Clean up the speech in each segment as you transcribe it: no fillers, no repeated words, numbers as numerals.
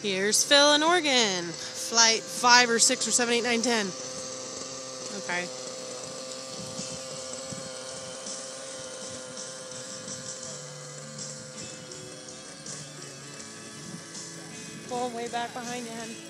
Here's Phil in Oregon. Flight 5 or 6 or 7, 8, 9, 10. Okay. Pulling way back behind you, honey.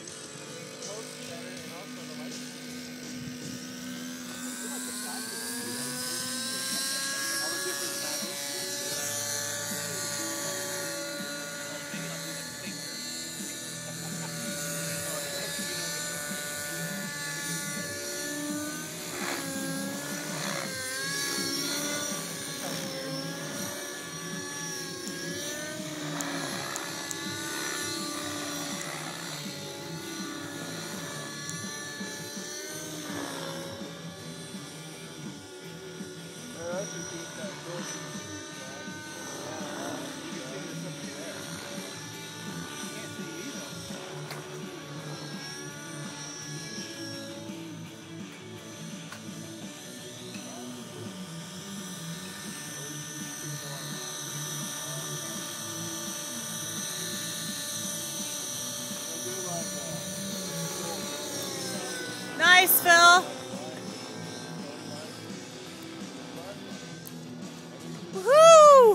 Nice, Phil. Woohoo!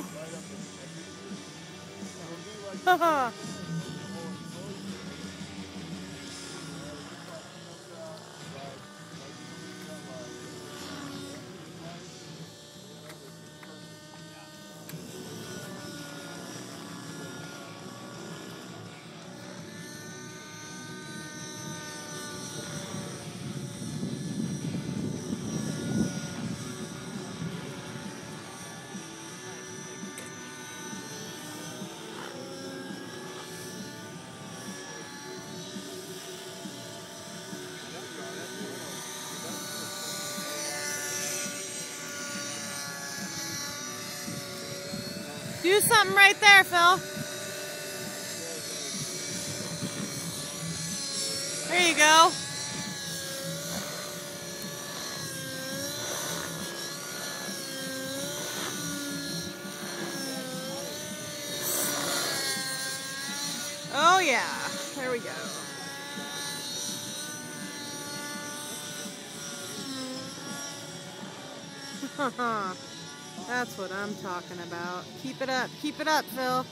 Haha. Do something right there, Phil. There you go. Oh yeah, there we go. That's what I'm talking about. Keep it up, Phil.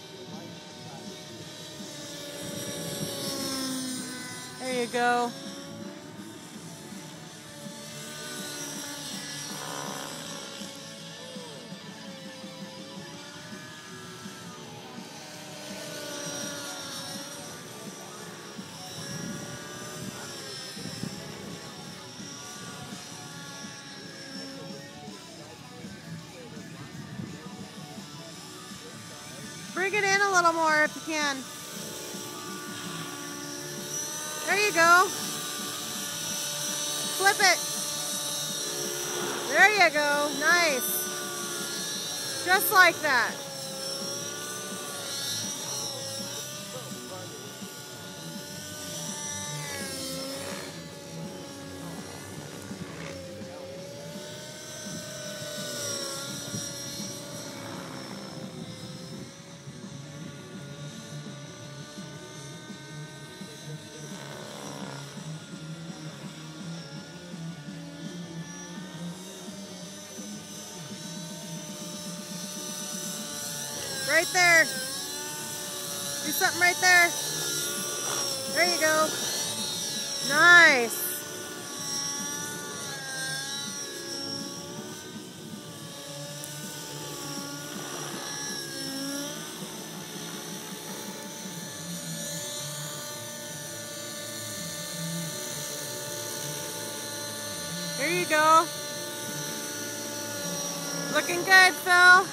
There you go. Bring it in a little more if you can. There you go. Flip it. There you go. Nice. Just like that. Right there. Do something right there. There you go. Nice. There you go. Looking good, Phil.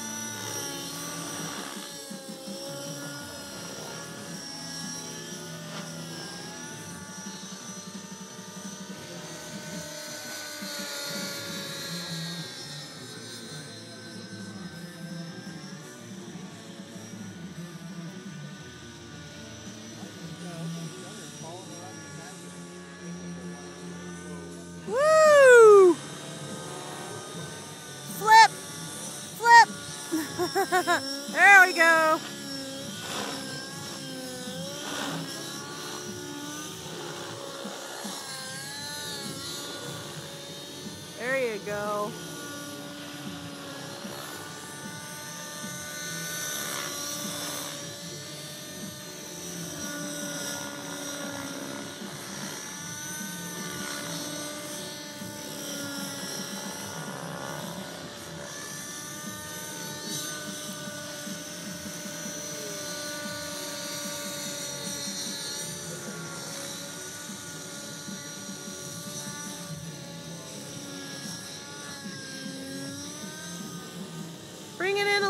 Woo! Flip! Flip! There we go.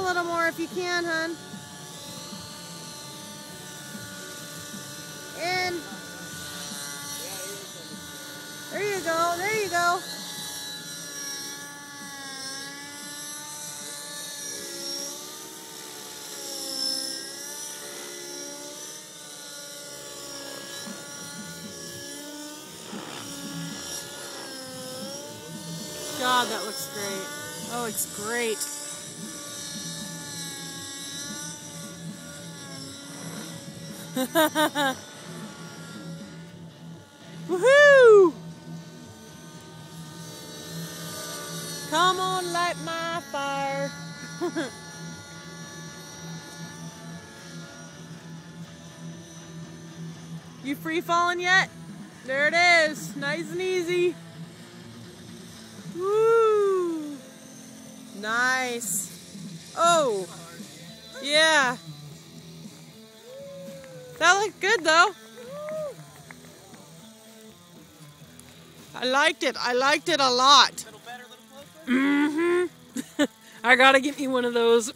little more if you can, hun. And there you go, there you go. God, that looks great. Oh, it's great. Woohoo! Come on, light my fire. You free falling yet? There it is, nice and easy. Woo! Nice. Oh, yeah. That looked good though. I liked it. I liked it a lot. Little better, little closer? I gotta get me one of those.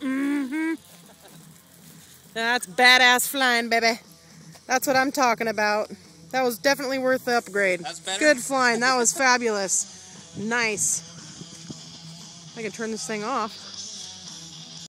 That's badass flying, baby. That's what I'm talking about. That was definitely worth the upgrade. That's better. Good flying. That was fabulous. Nice. I can turn this thing off.